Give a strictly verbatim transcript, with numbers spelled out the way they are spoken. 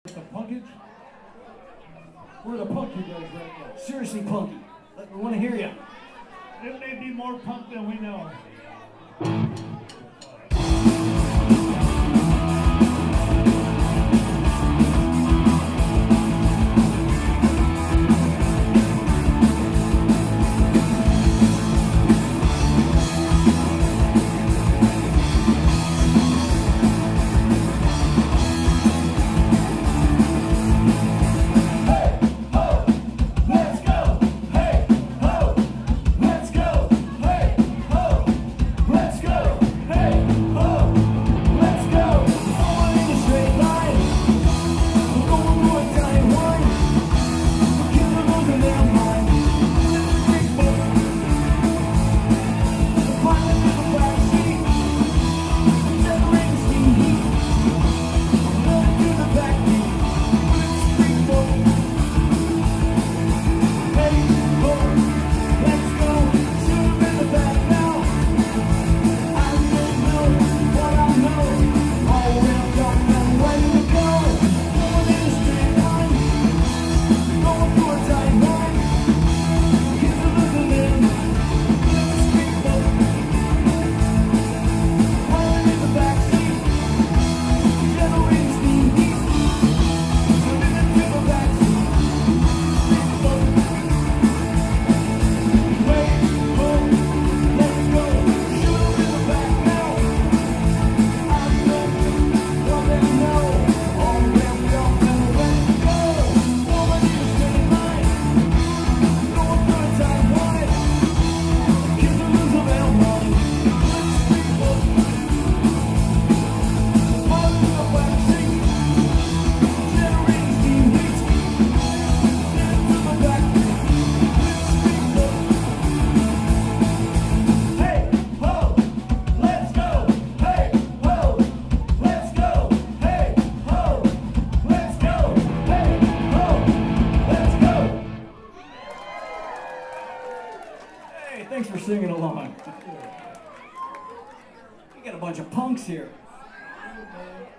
The punkage? We're the punky guys right now. Seriously, punky. We want to hear you. It may be more punk than we know. Thanks for singing along. We got a bunch of punks here.